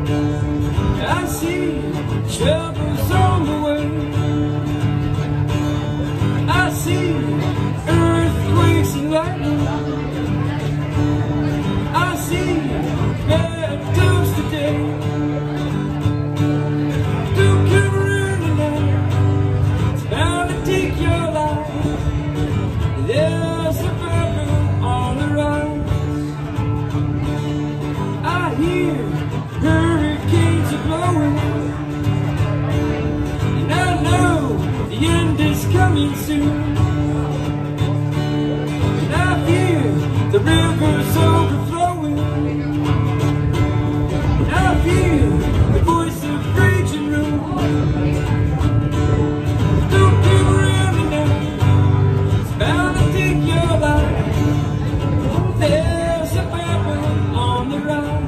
I see troubles on the way. I see earthquakes and lightning. I see bad times today. Don't come running now, it's bound to take your life. There's a battle on the rise. I hear hurricanes are blowing, and I know the end is coming soon. And I hear the rivers overflowing, and I hear the voice of raging room. Don't give around now, it's bound to take your life. There's a battle on the rise.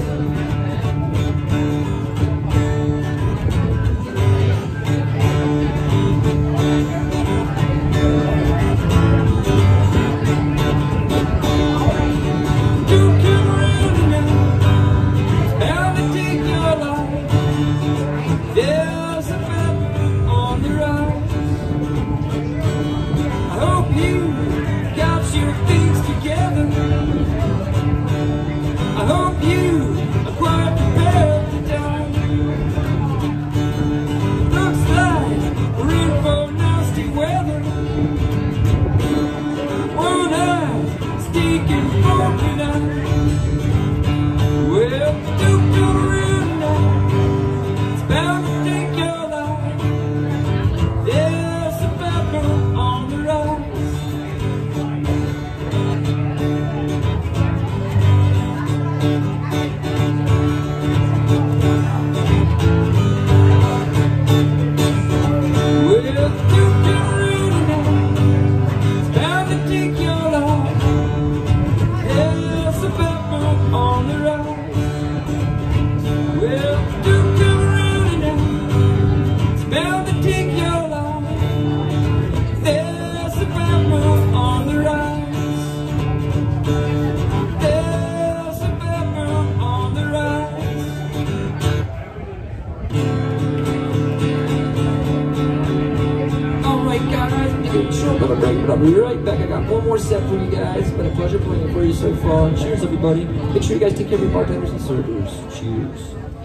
But I'll be right back. I got one more set for you guys. It's been a pleasure playing it for you so far. Cheers, everybody. Make sure you guys take care of your bartenders and servers. Cheers.